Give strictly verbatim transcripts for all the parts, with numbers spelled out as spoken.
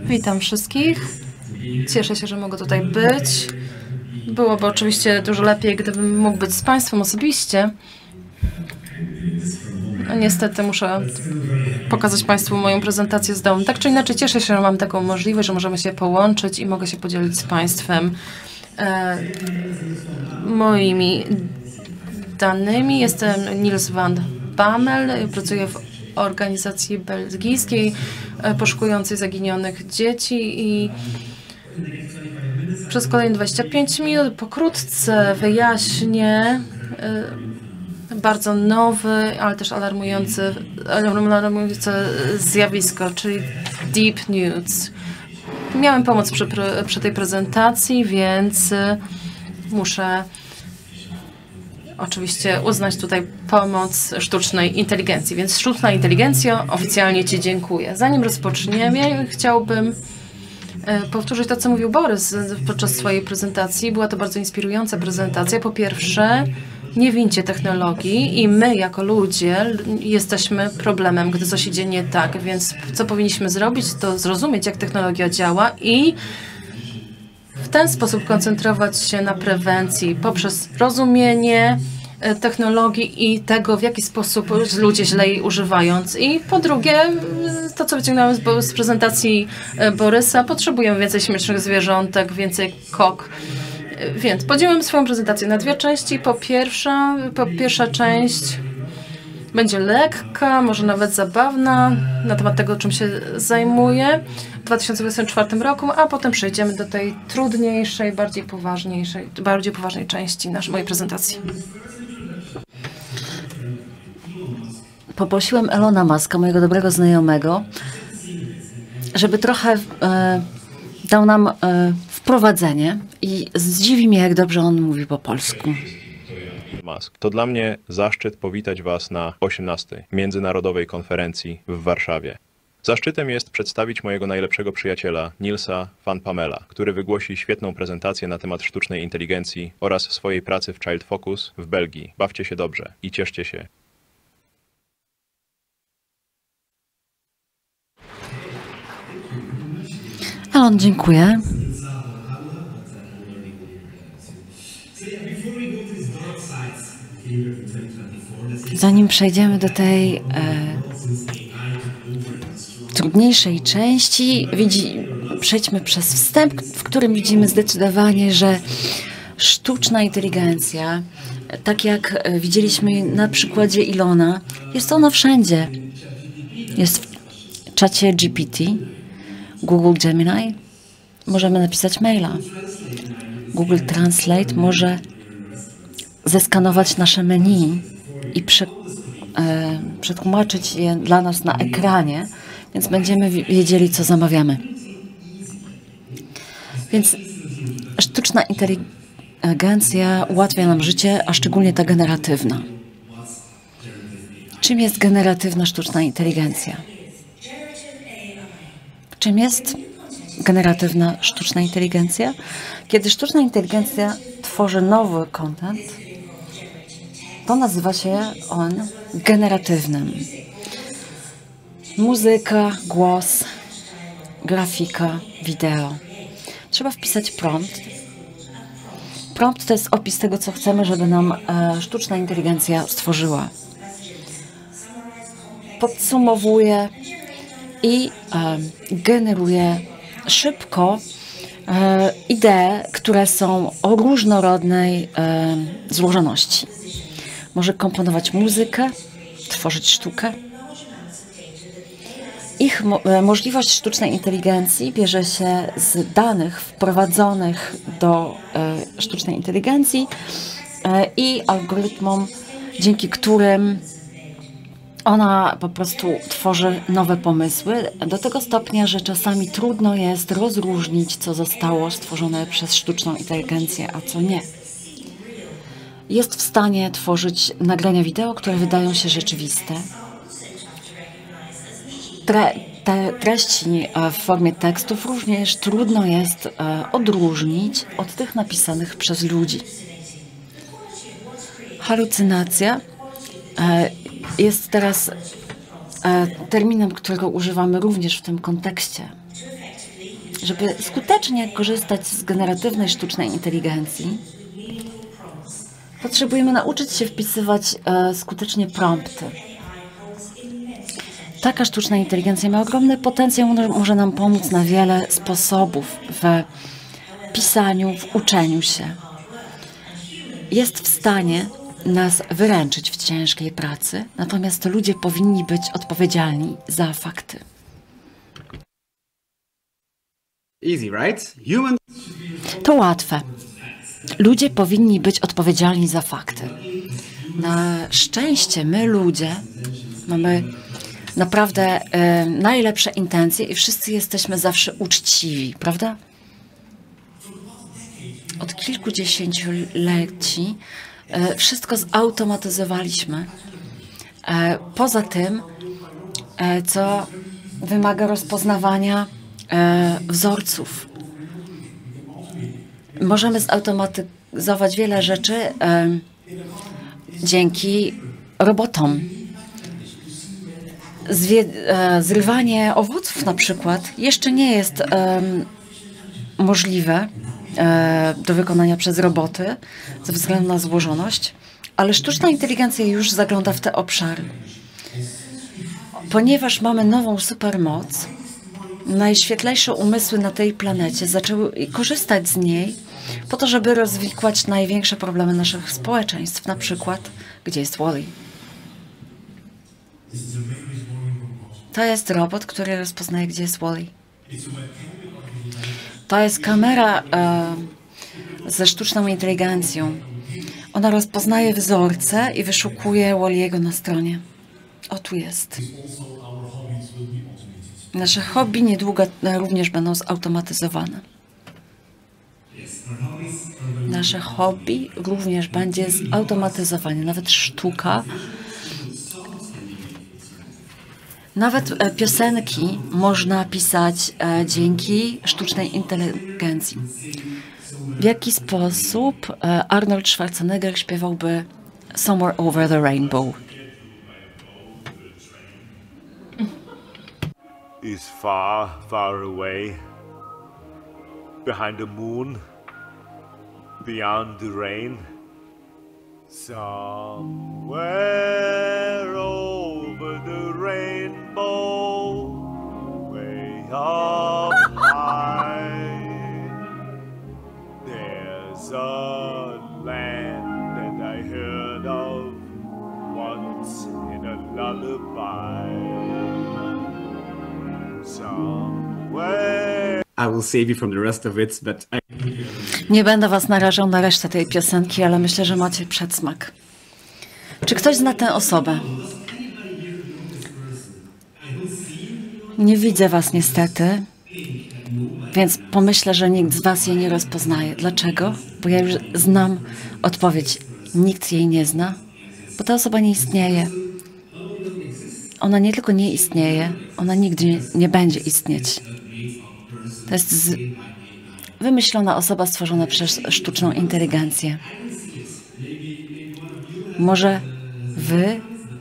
Witam wszystkich. Cieszę się, że mogę tutaj być. Byłoby oczywiście dużo lepiej, gdybym mógł być z Państwem osobiście. No, niestety muszę pokazać Państwu moją prezentację z domu. Tak czy inaczej cieszę się, że mam taką możliwość, że możemy się połączyć i mogę się podzielić z Państwem e, moimi danymi. Jestem Niels van Bammel, pracuję w organizacji belgijskiej e, poszukującej zaginionych dzieci i przez kolejne dwadzieścia pięć minut pokrótce wyjaśnię y, bardzo nowy, ale też alarmujący, alarmujące zjawisko, czyli deep nudes. Miałem pomoc przy, przy tej prezentacji, więc y, muszę oczywiście uznać tutaj pomoc sztucznej inteligencji. Więc sztuczna inteligencja, oficjalnie Ci dziękuję. Zanim rozpoczniemy, chciałbym powtórzyć to, co mówił Borys podczas swojej prezentacji. Była to bardzo inspirująca prezentacja. Po pierwsze, nie wincie technologii i my jako ludzie jesteśmy problemem, gdy coś idzie nie tak. Więc co powinniśmy zrobić, to zrozumieć, jak technologia działa i w ten sposób koncentrować się na prewencji poprzez rozumienie technologii i tego, w jaki sposób ludzie źle jej używając. I po drugie, to co wyciągnąłem z, z prezentacji Borysa, potrzebujemy więcej śmiesznych zwierzątek, więcej kok. Więc podzieliłem swoją prezentację na dwie części. Po pierwsza, po pierwsza część będzie lekka, może nawet zabawna, na temat tego, czym się zajmuję w dwa tysiące dwudziestym czwartym roku, a potem przejdziemy do tej trudniejszej, bardziej poważniejszej, bardziej poważnej części naszej mojej prezentacji. Poprosiłem Elona Muska, mojego dobrego znajomego, żeby trochę e, dał nam e, wprowadzenie i zdziwi mnie, jak dobrze on mówi po polsku. Musk. To dla mnie zaszczyt powitać Was na osiemnastej Międzynarodowej Konferencji w Warszawie. Zaszczytem jest przedstawić mojego najlepszego przyjaciela, Nielsa van Bammela, który wygłosi świetną prezentację na temat sztucznej inteligencji oraz swojej pracy w Child Focus w Belgii. Bawcie się dobrze i cieszcie się. Elon, dziękuję. Zanim przejdziemy do tej e, trudniejszej części, widzi, przejdźmy przez wstęp, w którym widzimy zdecydowanie, że sztuczna inteligencja, tak jak widzieliśmy na przykładzie Ilona, jest ona wszędzie. Jest w czacie G P T, Google Gemini, możemy napisać maila. Google Translate może zeskanować nasze menu i prze, e, przetłumaczyć je dla nas na ekranie, więc będziemy wiedzieli, co zamawiamy. Więc sztuczna inteligencja ułatwia nam życie, a szczególnie ta generatywna. Czym jest generatywna sztuczna inteligencja? Czym jest generatywna sztuczna inteligencja? Kiedy sztuczna inteligencja tworzy nowy content, to nazywa się on generatywnym. Muzyka, głos, grafika, wideo. Trzeba wpisać prompt. Prompt to jest opis tego, co chcemy, żeby nam e, sztuczna inteligencja stworzyła. Podsumowuje i e, generuje szybko e, idee, które są o różnorodnej e, złożoności. Może komponować muzykę, tworzyć sztukę. Ich mo możliwość sztucznej inteligencji bierze się z danych wprowadzonych do e, sztucznej inteligencji e, i algorytmom, dzięki którym ona po prostu tworzy nowe pomysły do tego stopnia, że czasami trudno jest rozróżnić, co zostało stworzone przez sztuczną inteligencję, a co nie. Jest w stanie tworzyć nagrania wideo, które wydają się rzeczywiste. Tre, te treści w formie tekstów również trudno jest odróżnić od tych napisanych przez ludzi. Halucynacja jest teraz terminem, którego używamy również w tym kontekście. żeby skutecznie korzystać z generatywnej sztucznej inteligencji, potrzebujemy nauczyć się wpisywać e, skutecznie prompty. Taka sztuczna inteligencja ma ogromny potencjał, może nam pomóc na wiele sposobów w pisaniu, w uczeniu się. Jest w stanie nas wyręczyć w ciężkiej pracy, natomiast ludzie powinni być odpowiedzialni za fakty. Easy, right? Human... To łatwe. Ludzie powinni być odpowiedzialni za fakty. Na szczęście my ludzie mamy naprawdę e, najlepsze intencje i wszyscy jesteśmy zawsze uczciwi, prawda? Od kilkudziesięcioleci e, wszystko zautomatyzowaliśmy. E, poza tym, e, co wymaga rozpoznawania e, wzorców. Możemy zautomatyzować wiele rzeczy e, dzięki robotom. Zwie, e, zrywanie owoców na przykład jeszcze nie jest e, możliwe e, do wykonania przez roboty ze względu na złożoność, ale sztuczna inteligencja już zagląda w te obszary. Ponieważ mamy nową supermoc, najświetlejsze umysły na tej planecie zaczęły korzystać z niej po to, żeby rozwikłać największe problemy naszych społeczeństw, na przykład gdzie jest Wall-E. To jest robot, który rozpoznaje, gdzie jest Wall-E. To jest kamera e, ze sztuczną inteligencją. Ona rozpoznaje wzorce i wyszukuje Wall-E'ego na stronie. O, tu jest. Nasze hobby niedługo również będą zautomatyzowane. Nasze hobby również będzie zautomatyzowane. Nawet sztuka. Nawet piosenki można pisać e, dzięki sztucznej inteligencji. W jaki sposób e, Arnold Schwarzenegger śpiewałby Somewhere Over the Rainbow? Is far, far away, behind the moon, beyond the rain, somewhere over the rainbow, way up high, there's a land that I heard of once in a lullaby. Somewhere. I will save you from the rest of it, but I... Nie będę was narażał na resztę tej piosenki, ale myślę, że macie przedsmak. Czy ktoś zna tę osobę? Nie widzę was niestety, więc pomyślę, że nikt z was jej nie rozpoznaje. Dlaczego? Bo ja już znam odpowiedź. Nikt jej nie zna, bo ta osoba nie istnieje. Ona nie tylko nie istnieje, ona nigdy nie, nie będzie istnieć. To jest z... wymyślona osoba stworzona przez sztuczną inteligencję. Może wy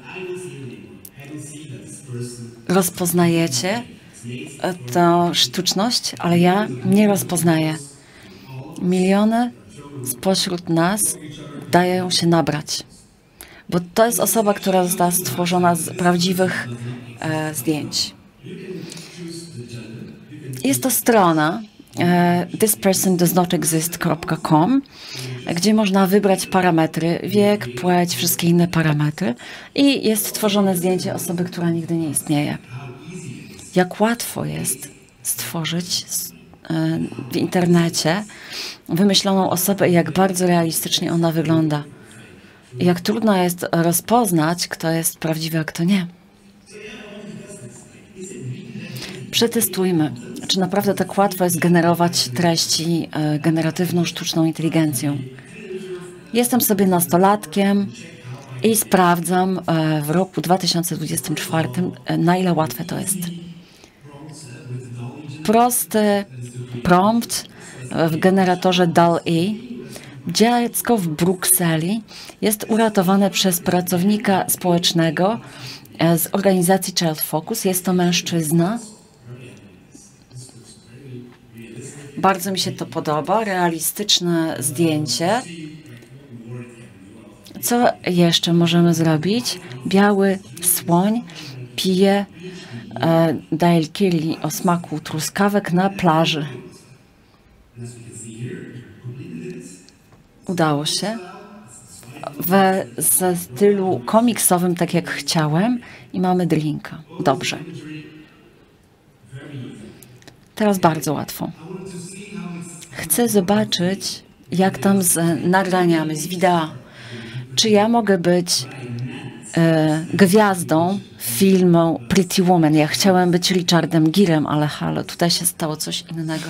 rozpoznajecie tę sztuczność, ale ja nie rozpoznaję. Miliony spośród nas dają się nabrać. Bo to jest osoba, która została stworzona z prawdziwych e, zdjęć. Jest to strona e, this person does not exist kropka com, gdzie można wybrać parametry, wiek, płeć, wszystkie inne parametry i jest tworzone zdjęcie osoby, która nigdy nie istnieje. Jak łatwo jest stworzyć e, w internecie wymyśloną osobę i jak bardzo realistycznie ona wygląda. Jak trudno jest rozpoznać, kto jest prawdziwy, a kto nie. Przetestujmy, czy naprawdę tak łatwo jest generować treści e, generatywną sztuczną inteligencją. Jestem sobie nastolatkiem i sprawdzam e, w roku dwa tysiące dwudziestym czwartym, e, na ile łatwe to jest. Prosty prompt w generatorze DALL-E. Dziecko w Brukseli jest uratowane przez pracownika społecznego z organizacji Child Focus. Jest to mężczyzna. Bardzo mi się to podoba, realistyczne zdjęcie. Co jeszcze możemy zrobić? Biały słoń pije e, daiquiri o smaku truskawek na plaży. Udało się. We ze stylu komiksowym, tak jak chciałem. I mamy drinka. Dobrze. Teraz bardzo łatwo. Chcę zobaczyć, jak tam z nagraniami, z wideo. Czy ja mogę być e, gwiazdą filmu Pretty Woman? Ja chciałem być Richardem Girem, ale halo, tutaj się stało coś innego.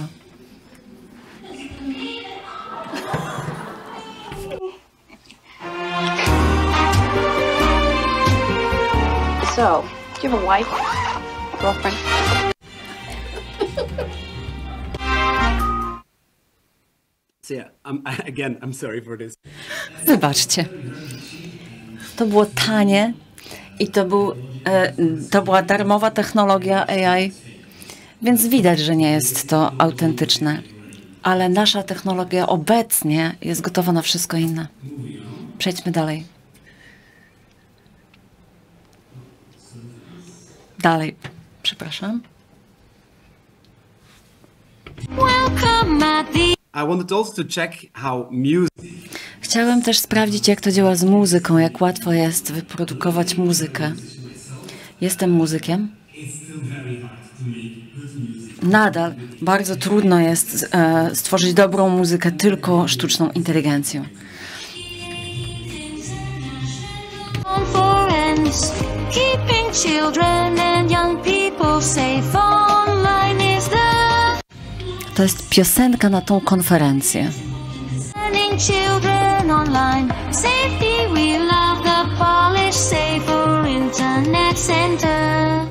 So, do you have a wife? Girlfriend? So yeah, I'm, I, again, I'm sorry for this. Wybaczcie. To było tanie i to, był, e, to była darmowa technologia A I, więc widać, że nie jest to autentyczne. Ale nasza technologia obecnie jest gotowa na wszystko inne. Przejdźmy dalej. Dalej. Przepraszam. I wanted also to check how music. Chciałem też sprawdzić, jak to działa z muzyką, jak łatwo jest wyprodukować muzykę. Jestem muzykiem. Nadal bardzo trudno jest e, stworzyć dobrą muzykę tylko sztuczną inteligencją. To jest piosenka na tą konferencję. Children online, safety we love the Polish safer internet center.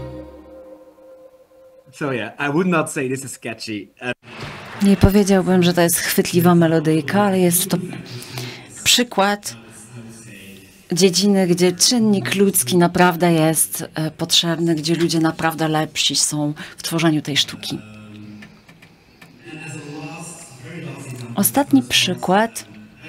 So yeah, I would not say this is sketchy. Uh, Nie powiedziałbym, że to jest chwytliwa melodyjka, ale jest to przykład dziedziny, gdzie czynnik ludzki naprawdę jest e, potrzebny, gdzie ludzie naprawdę lepsi są w tworzeniu tej sztuki. Ostatni przykład.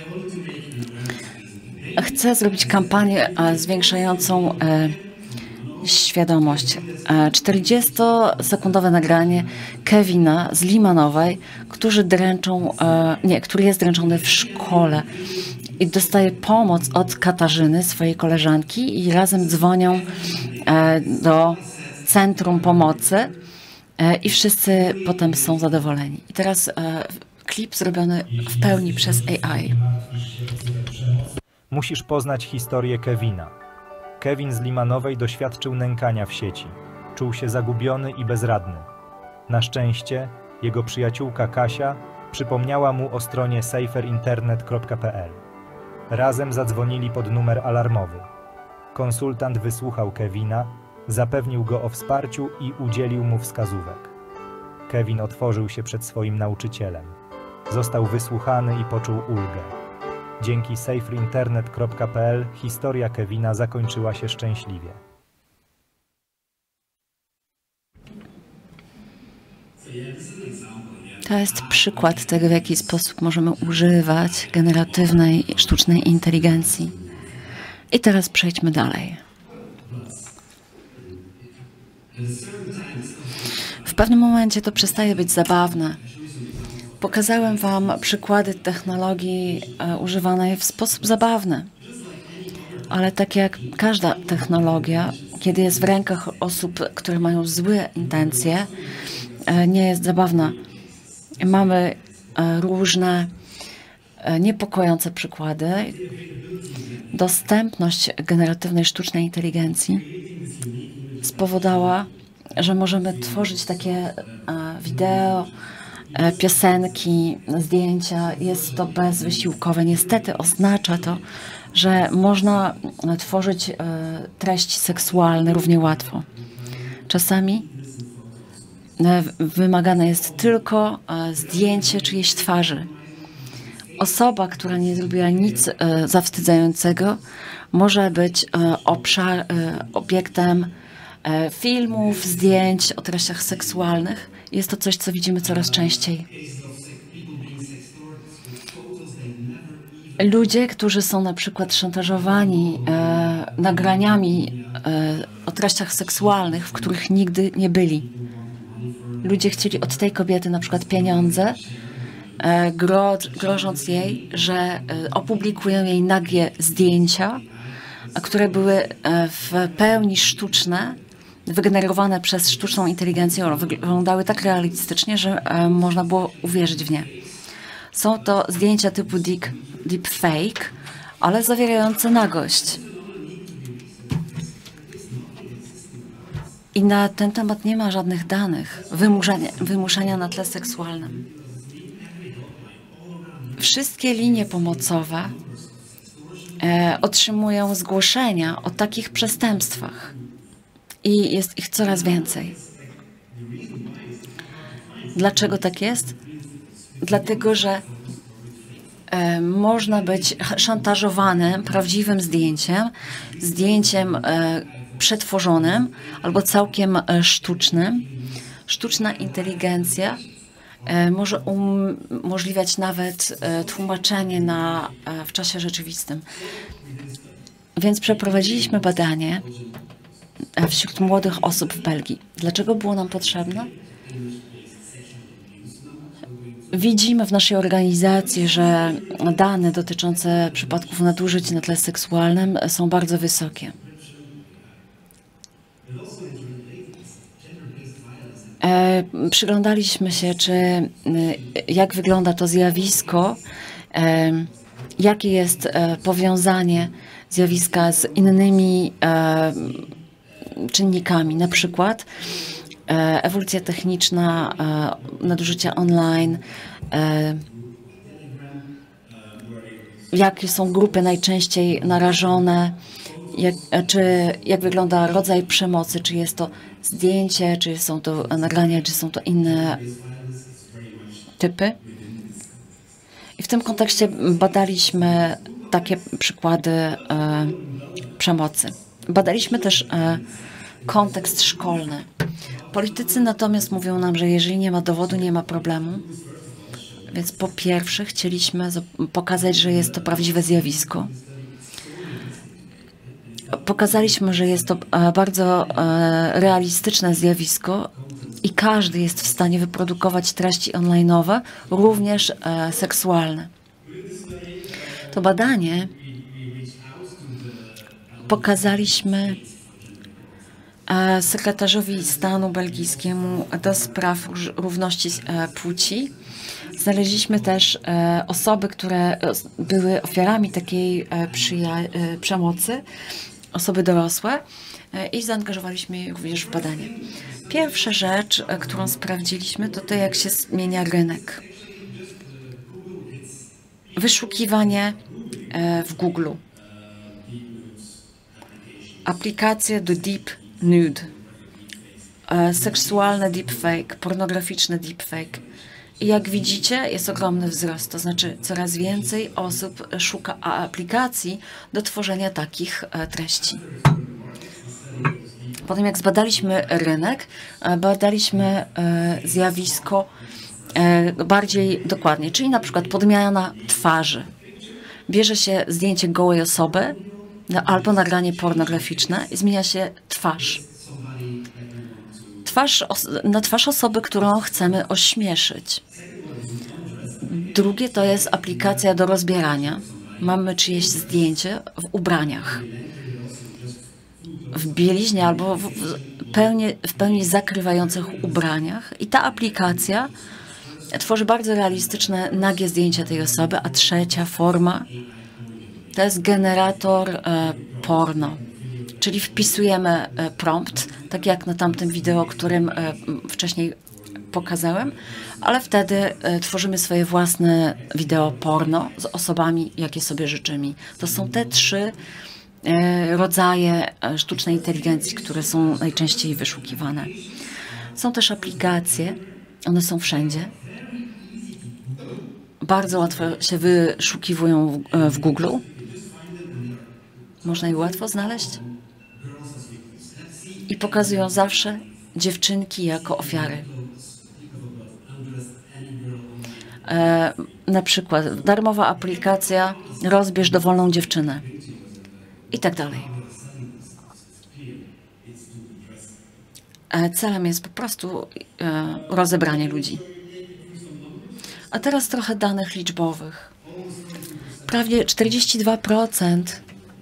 Chcę zrobić kampanię e, zwiększającą e, świadomość. E, czterdziestosekundowe nagranie Kevina z Limanowej, którzy dręczą, e, nie, który jest dręczony w szkole i dostaje pomoc od Katarzyny, swojej koleżanki, i razem dzwonią e, do Centrum Pomocy e, i wszyscy potem są zadowoleni. I teraz e, klip zrobiony w pełni przez A I. Musisz poznać historię Kevina. Kevin z Limanowej doświadczył nękania w sieci. Czuł się zagubiony i bezradny. Na szczęście jego przyjaciółka Kasia przypomniała mu o stronie safer internet kropka p l. Razem zadzwonili pod numer alarmowy. Konsultant wysłuchał Kevina, zapewnił go o wsparciu i udzielił mu wskazówek. Kevin otworzył się przed swoim nauczycielem. Został wysłuchany i poczuł ulgę. Dzięki safer internet kropka p l historia Kevina zakończyła się szczęśliwie. To jest przykład tego, w jaki sposób możemy używać generatywnej sztucznej inteligencji. I teraz przejdźmy dalej. W pewnym momencie to przestaje być zabawne. Pokazałem wam przykłady technologii e, używanej w sposób zabawny. Ale tak jak każda technologia, kiedy jest w rękach osób, które mają złe intencje, e, nie jest zabawna. Mamy e, różne e, niepokojące przykłady. Dostępność generatywnej sztucznej inteligencji spowodowała, że możemy tworzyć takie e, wideo, e, piosenki, zdjęcia. Jest to bezwysiłkowe. Niestety oznacza to, że można tworzyć e, treści seksualne równie łatwo. Czasami e, wymagane jest tylko e, zdjęcie czyjejś twarzy. Osoba, która nie zrobiła nic e, zawstydzającego, może być e, obszar, e, obiektem e, filmów, zdjęć o treściach seksualnych. Jest to coś, co widzimy coraz częściej. ludzie, którzy są na przykład szantażowani e, nagraniami e, o treściach seksualnych, w których nigdy nie byli. Ludzie chcieli od tej kobiety na przykład pieniądze, e, gro, grożąc jej, że e, opublikują jej nagie zdjęcia, które były e, w pełni sztuczne, wygenerowane przez sztuczną inteligencję, wyglądały tak realistycznie, że e, można było uwierzyć w nie. Są to zdjęcia typu deep, deepfake, ale zawierające nagość. I na ten temat nie ma żadnych danych wymuszania, wymuszania na tle seksualnym. Wszystkie linie pomocowe e, otrzymują zgłoszenia o takich przestępstwach. I jest ich coraz więcej. Dlaczego tak jest? Dlatego, że e, można być szantażowanym prawdziwym zdjęciem, zdjęciem e, przetworzonym albo całkiem e, sztucznym. Sztuczna inteligencja e, może um, umożliwiać nawet e, tłumaczenie na, e, w czasie rzeczywistym. Więc przeprowadziliśmy badanie wśród młodych osób w Belgii. Dlaczego było nam potrzebne? Widzimy w naszej organizacji, że dane dotyczące przypadków nadużyć na tle seksualnym są bardzo wysokie. E, przyglądaliśmy się, czy jak wygląda to zjawisko, e, jakie jest e, powiązanie zjawiska z innymi e, czynnikami, na przykład e, ewolucja techniczna, e, nadużycia online, e, jakie są grupy najczęściej narażone, jak, czy jak wygląda rodzaj przemocy, czy jest to zdjęcie, czy są to nagrania, czy są to inne typy. I w tym kontekście badaliśmy takie przykłady e, przemocy. Badaliśmy też e, kontekst szkolny. Politycy natomiast mówią nam, że jeżeli nie ma dowodu, nie ma problemu. Więc po pierwsze chcieliśmy pokazać, że jest to prawdziwe zjawisko. Pokazaliśmy, że jest to e, bardzo e, realistyczne zjawisko i każdy jest w stanie wyprodukować treści online'owe, również e, seksualne. To badanie pokazaliśmy e, sekretarzowi stanu belgijskiemu do spraw równości e, płci. Znaleźliśmy też e, osoby, które były ofiarami takiej e, e, przemocy, osoby dorosłe e, i zaangażowaliśmy je również w badanie. Pierwsza rzecz, e, którą sprawdziliśmy, to to, jak się zmienia rynek. Wyszukiwanie e, w Google. Aplikacje do Deep Nude. E, seksualne deepfake, pornograficzne deepfake. I jak widzicie, jest ogromny wzrost, to znaczy coraz więcej osób szuka aplikacji do tworzenia takich e, treści. Potem jak zbadaliśmy rynek, e, badaliśmy e, zjawisko e, bardziej dokładnie, czyli na przykład podmiana twarzy. Bierze się zdjęcie gołej osoby no, albo nagranie pornograficzne i zmienia się twarz. Twarz, na twarz osoby, którą chcemy ośmieszyć. Drugie to jest aplikacja do rozbierania. Mamy czyjeś zdjęcie w ubraniach, w bieliźnie albo w pełni, w pełni zakrywających ubraniach. I ta aplikacja tworzy bardzo realistyczne, nagie zdjęcia tej osoby. A trzecia forma to jest generator e, porno. Czyli wpisujemy e, prompt, tak jak na tamtym wideo, którym e, wcześniej pokazałem, ale wtedy e, tworzymy swoje własne wideo porno z osobami, jakie sobie życzymy. To są te trzy e, rodzaje e, sztucznej inteligencji, które są najczęściej wyszukiwane. Są też aplikacje, one są wszędzie. Bardzo łatwo się wyszukiwują w, w Google. Można je łatwo znaleźć. I pokazują zawsze dziewczynki jako ofiary. E, na przykład darmowa aplikacja rozbierz dowolną dziewczynę i tak dalej. E, celem jest po prostu e, rozebranie ludzi. A teraz trochę danych liczbowych. Prawie czterdzieści dwa procent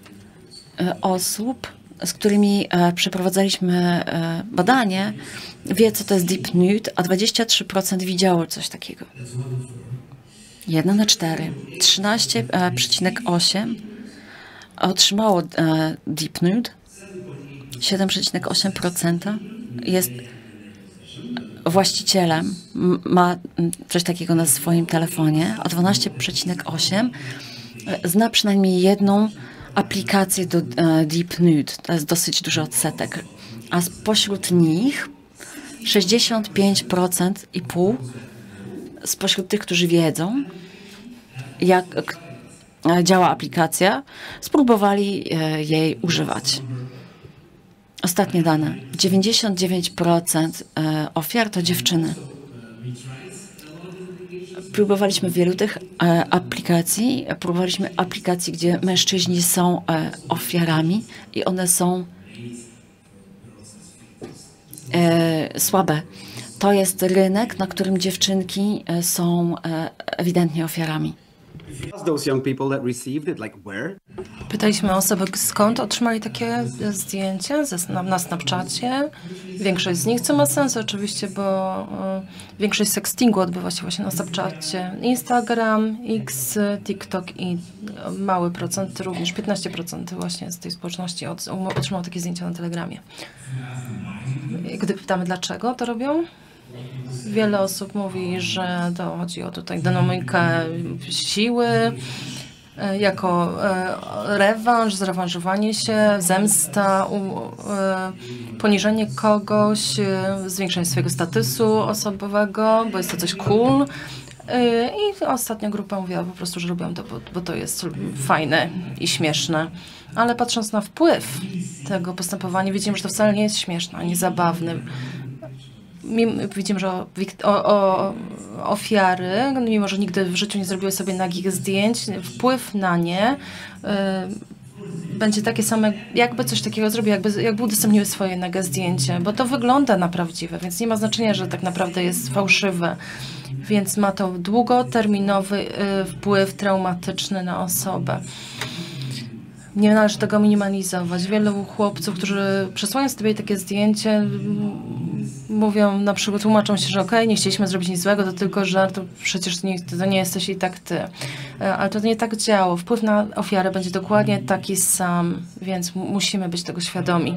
osób, z którymi e, przeprowadzaliśmy e, badanie, wie, co to jest deep nude, a dwadzieścia trzy procent widziało coś takiego. jeden na cztery. trzynaście przecinek osiem otrzymało e, deep nude. siedem przecinek osiem procent jest właścicielem, ma coś takiego na swoim telefonie, a dwanaście przecinek osiem zna przynajmniej jedną aplikację do e, deep nude. To jest dosyć duży odsetek. A spośród nich sześćdziesiąt pięć procent i pół spośród tych, którzy wiedzą, jak e, działa aplikacja, spróbowali e, jej używać. Ostatnie dane. dziewięćdziesiąt dziewięć procent e, ofiar to dziewczyny. Próbowaliśmy wielu tych e, aplikacji. Próbowaliśmy aplikacji, gdzie mężczyźni są e, ofiarami i one są e, słabe. To jest rynek, na którym dziewczynki e, są e, ewidentnie ofiarami. Those young people that received it, like where? Pytaliśmy osoby, skąd otrzymali takie zdjęcia ze, na, na Snapchacie. Większość z nich, co ma sens oczywiście, bo y, większość sextingu odbywa się właśnie na Snapchacie. Instagram, X, TikTok i mały procent, również piętnaście procent właśnie z tej społeczności od, otrzymało takie zdjęcia na Telegramie. Gdy pytamy, dlaczego to robią, wiele osób mówi, że to chodzi o tutaj dynamikę siły, jako rewanż, zrewanżowanie się, zemsta, poniżenie kogoś, zwiększenie swojego statusu osobowego, bo jest to coś cool. I ostatnia grupa mówiła po prostu, że robią to, bo, bo to jest fajne i śmieszne. Ale patrząc na wpływ tego postępowania, widzimy, że to wcale nie jest śmieszne, ani zabawne. Widzimy, że o, o, o, ofiary, mimo że nigdy w życiu nie zrobiły sobie nagich zdjęć, wpływ na nie y, będzie takie same, jakby coś takiego zrobił, jakby, jakby udostępniły swoje nagie zdjęcie, bo to wygląda na prawdziwe, więc nie ma znaczenia, że tak naprawdę jest fałszywe. Więc ma to długoterminowy y, wpływ traumatyczny na osobę. Nie należy tego minimalizować. Wielu chłopców, którzy przesłają sobie takie zdjęcie, mówią, na przykład tłumaczą się, że okej, okay, nie chcieliśmy zrobić nic złego, to tylko żart, to przecież to nie, to nie jesteś i tak ty. Ale to nie tak działo. Wpływ na ofiarę będzie dokładnie taki sam, więc musimy być tego świadomi.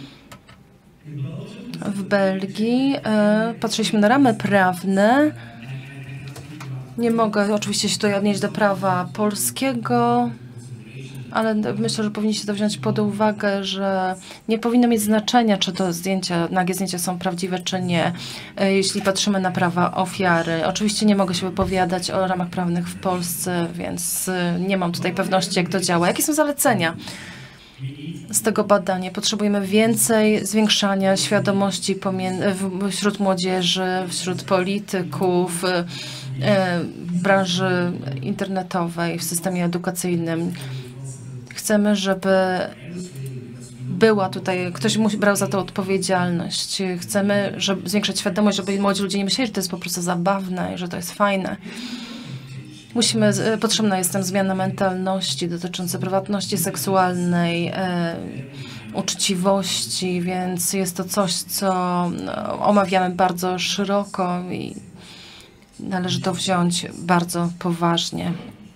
W Belgii e, patrzyliśmy na ramy prawne. Nie mogę oczywiście się tutaj odnieść do prawa polskiego, ale myślę, że powinniście to wziąć pod uwagę, że nie powinno mieć znaczenia, czy to zdjęcia, nagie zdjęcia są prawdziwe, czy nie, jeśli patrzymy na prawa ofiary. Oczywiście nie mogę się wypowiadać o ramach prawnych w Polsce, więc nie mam tutaj pewności, jak to działa. Jakie są zalecenia z tego badania? Potrzebujemy więcej zwiększania świadomości wśród młodzieży, wśród polityków, w branży internetowej, w systemie edukacyjnym. Chcemy, żeby była tutaj, ktoś musi, brał za to odpowiedzialność. Chcemy żeby zwiększać świadomość, żeby młodzi ludzie nie myśleli, że to jest po prostu zabawne i że to jest fajne. Musimy, potrzebna jest tam zmiana mentalności dotycząca prywatności seksualnej, e, uczciwości, więc jest to coś, co omawiamy bardzo szeroko i należy to wziąć bardzo poważnie.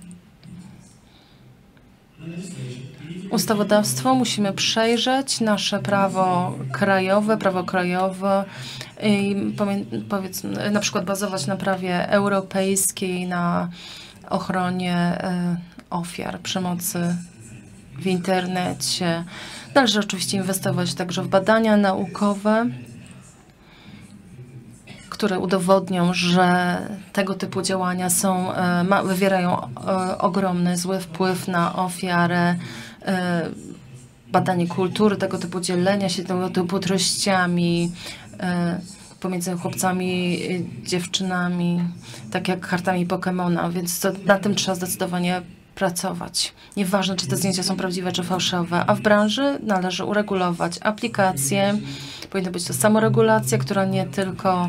Ustawodawstwo musimy przejrzeć, nasze prawo krajowe, prawo krajowe i powiedzmy, na przykład bazować na prawie europejskiej, na ochronie ofiar przemocy w internecie. Należy oczywiście inwestować także w badania naukowe, które udowodnią, że tego typu działania są, wywierają ogromny zły wpływ na ofiarę. Badanie kultury, tego typu dzielenia się tego typu treściami, pomiędzy chłopcami, dziewczynami, tak jak kartami Pokemona, więc to, na tym trzeba zdecydowanie pracować. Nieważne, czy te zdjęcia są prawdziwe, czy fałszywe, a w branży należy uregulować aplikacje. Powinna być to samoregulacja, która nie tylko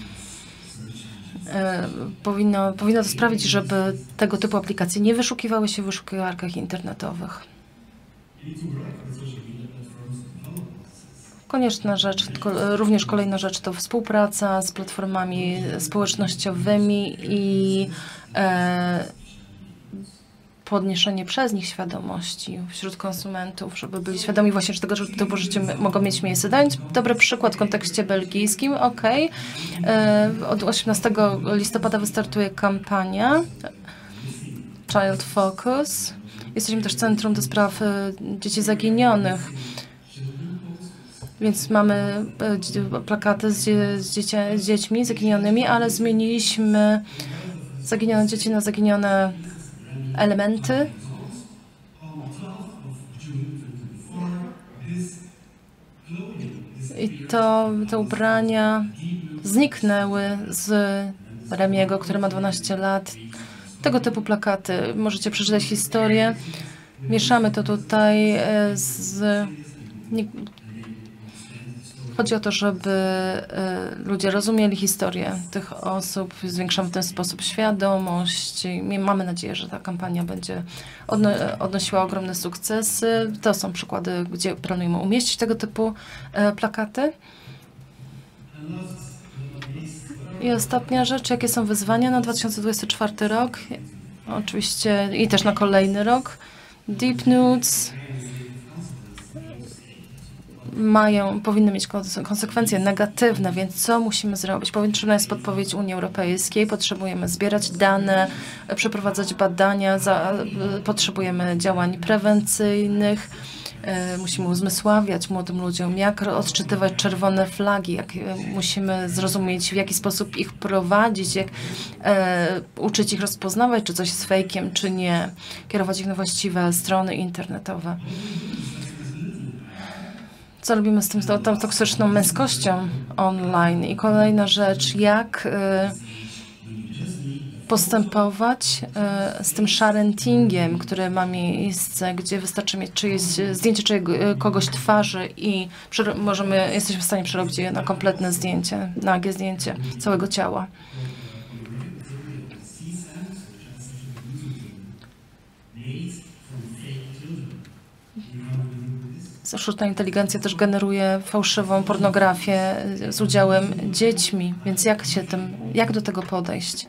e, powinno, powinno to sprawić, żeby tego typu aplikacje nie wyszukiwały się w wyszukiwarkach internetowych. Konieczna rzecz, również kolejna rzecz to współpraca z platformami społecznościowymi i e, podniesienie przez nich świadomości wśród konsumentów, żeby byli świadomi właśnie, że tego typu rzeczy mogą mieć miejsce. Dając dobry przykład w kontekście belgijskim, ok, e, od osiemnastego listopada wystartuje kampania Child Focus. Jesteśmy też Centrum do Spraw e, Dzieci Zaginionych. Więc mamy e, plakaty z, z, dziecię, z dziećmi zaginionymi, ale zmieniliśmy zaginione dzieci na zaginione elementy. I to te ubrania zniknęły z Remiego, który ma dwanaście lat. Tego typu plakaty. Możecie przeczytać historię. Mieszamy to tutaj z... Nie, chodzi o to, żeby ludzie rozumieli historię tych osób, zwiększamy w ten sposób świadomość. I mamy nadzieję, że ta kampania będzie odno odnosiła ogromne sukcesy. To są przykłady, gdzie planujemy umieścić tego typu plakaty. I ostatnia rzecz, jakie są wyzwania na dwa tysiące dwudziesty czwarty rok? Oczywiście i też na kolejny rok. Deep Nudes mają, powinny mieć konsekwencje negatywne, więc co musimy zrobić? Potrzebna jest podpowiedź Unii Europejskiej, potrzebujemy zbierać dane, przeprowadzać badania, za, potrzebujemy działań prewencyjnych, e, musimy uzmysławiać młodym ludziom, jak odczytywać czerwone flagi, jak musimy zrozumieć, w jaki sposób ich prowadzić, jak e, uczyć ich rozpoznawać, czy coś jest fejkiem, czy nie, kierować ich na właściwe strony internetowe. Co robimy z tym, z tą toksyczną męskością online? I kolejna rzecz, jak y, postępować y, z tym sharentingiem, który ma miejsce, gdzie wystarczy mieć czyjeś zdjęcie czyjego, kogoś twarzy i możemy, jesteśmy w stanie przerobić je na kompletne zdjęcie, nagie zdjęcie całego ciała. Sztuczna inteligencja też generuje fałszywą pornografię z udziałem dziećmi, więc jak się tym, jak do tego podejść?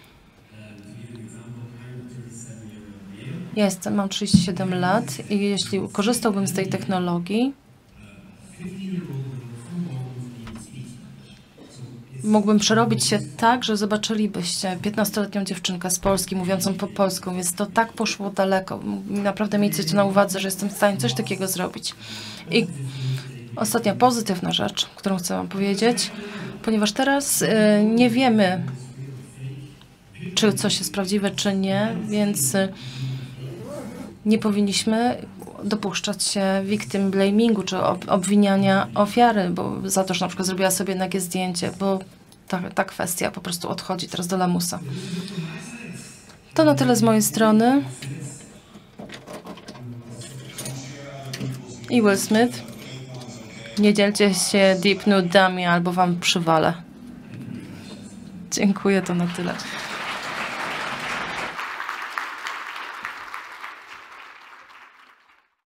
Ja jestem, mam trzydzieści siedem lat i jeśli korzystałbym z tej technologii, mógłbym przerobić się tak, że zobaczylibyście piętnastoletnią dziewczynkę z Polski mówiącą po polsku, więc to tak poszło daleko. Naprawdę miejcie to na uwadze, że jestem w stanie coś takiego zrobić. I ostatnia pozytywna rzecz, którą chcę wam powiedzieć, ponieważ teraz y, nie wiemy, czy coś jest prawdziwe, czy nie, więc y, nie powinniśmy dopuszczać się victim blamingu, czy ob obwiniania ofiary, bo za to, że na przykład zrobiła sobie nagie zdjęcie, bo ta, ta kwestia po prostu odchodzi teraz do lamusa. To na tyle z mojej strony. I Will Smith. Nie dzielcie się deep nudami, albo wam przywalę. Dziękuję, to na tyle.